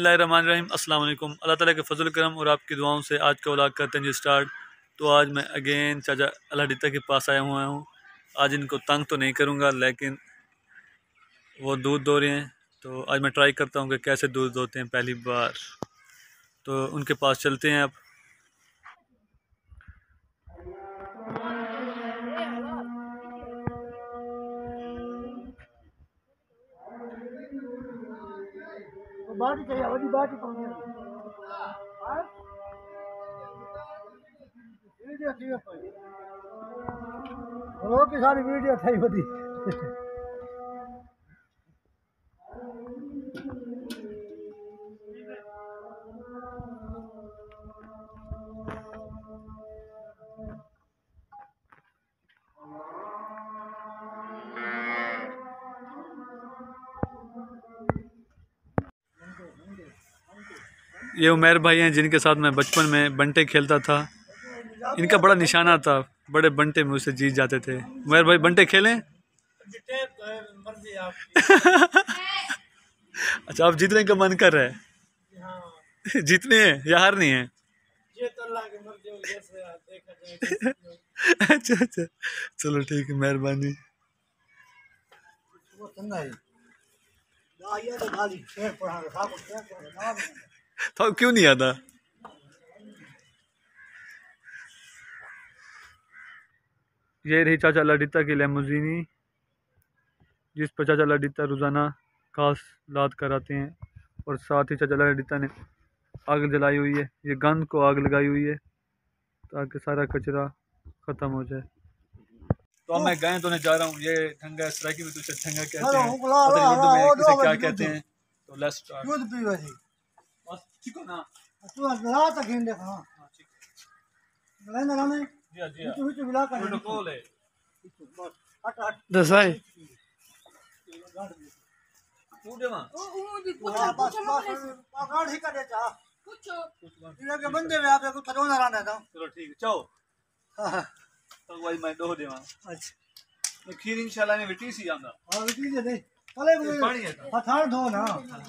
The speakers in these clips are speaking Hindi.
बिस्मिल्लाहिर्रहमानिर्रहीम अस्सलाम वालेकुम। अल्लाह ताला के फजल करम और आपकी दुआओं से आज का व्लॉग करते हैं जी स्टार्ट। तो आज मैं अगेन चाचा अल्लाह के पास आया हुआ हूँ। आज इनको तंग तो नहीं करूँगा, लेकिन वो दूध दो रहे हैं, तो आज मैं ट्राई करता हूँ कि कैसे दूध दोते हैं पहली बार। तो उनके पास चलते हैं अब। बाटी चाहिए, बड़ी बाटी पानी वीडियो थी की सारी वीडियो थी बड़ी। ये उमैर भाई हैं जिनके साथ मैं बचपन में बंटे खेलता था। इनका बड़ा निशाना था, बड़े बंटे मुझसे जीत जाते थे। उमैर भाई बंटे खेलें? अच्छा, आप जीतने का मन कर रहा है? जीतने हैं या हारनी है? अच्छा अच्छा, चलो ठीक है, मेहरबानी। तो क्यों नहीं आता? ये रही चाचा लडिता की लेमोजीनी, जिस पर चाचा लडिता रोज़ाना खास लाद कराते हैं। और साथ ही चाचा लडिता ने आग जलाई हुई है, ये गंद को आग लगाई हुई है ताकि सारा कचरा ख़त्म हो जाए। तो मैं गाय धोने जा रहा हूँ। ये ठंगा सराकी में तुझे ठंगा कहते हैं, उर्दू में किसे क्या कहते हैं। तो लेट्स स्टार्ट। दूध पीवे जी बस ठीक हो ना? तू रात तक हिंदे हां ठीक है लेना ना मैं जी जी तू तू मिला कर प्रोटोकॉल है। बस हट हट दसाई तू दे मां ओ जी कुछ पकड़ ही कर देता कुछ ये के बंदे में आके कुछ रोना रहना था। चलो ठीक है, चाओ हां तो भाई मैं दो देवा। अच्छा मैं खीर इंशाल्लाह ने बेटी सी आंदा। हां बेटी दे दे चले पानी है तो हथाड़ धो ना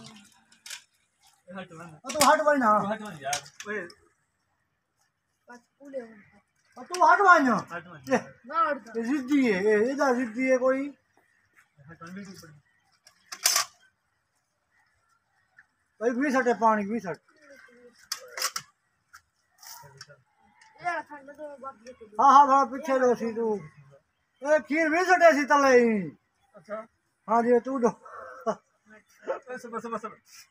हट ना तो हट भाई ना हट ना यार। ओए बस पूरे तू हट भाई ना हट ना ना हट जिद्दी है ये इधर जिद्दी है कोई हट ना भी ऊपर भाई भी सटे पानी भी सट हाँ हाँ थोड़ा पीछे लो सी तू ए खीर भी सटे सी तले ही। अच्छा हाँ जी तू दो बस बस बस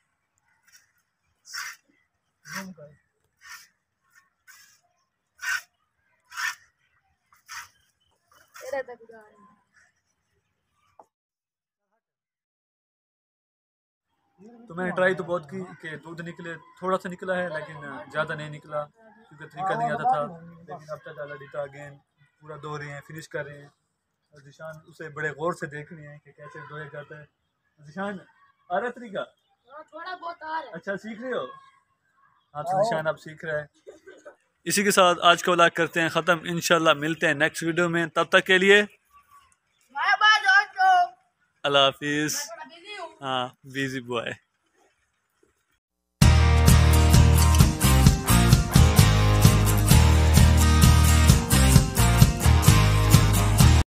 घूम कर तो मैंने ट्राई तो बहुत की कि दूध निकले, थोड़ा सा निकला है लेकिन ज़्यादा नहीं निकला क्योंकि तरीका नहीं आता था। लेकिन अब तक लड़िता अगेन पूरा दो रहे हैं, फिनिश कर रहे हैं। और जिशान उसे बड़े गौर से देख रहे हैं कि कैसे धोया जाता है। जिशान आ रहा तरीका? थोड़ा बहुत आ रहा है। अच्छा सीख रहे हो? हाँ तो जिशान अब सीख रहा है। इसी के साथ आज का व्लॉग करते हैं ख़त्म। इंशाल्लाह मिलते हैं नेक्स्ट वीडियो में, तब तक के लिए अल्लाह हाफिज़। हाँ बिजी बॉय।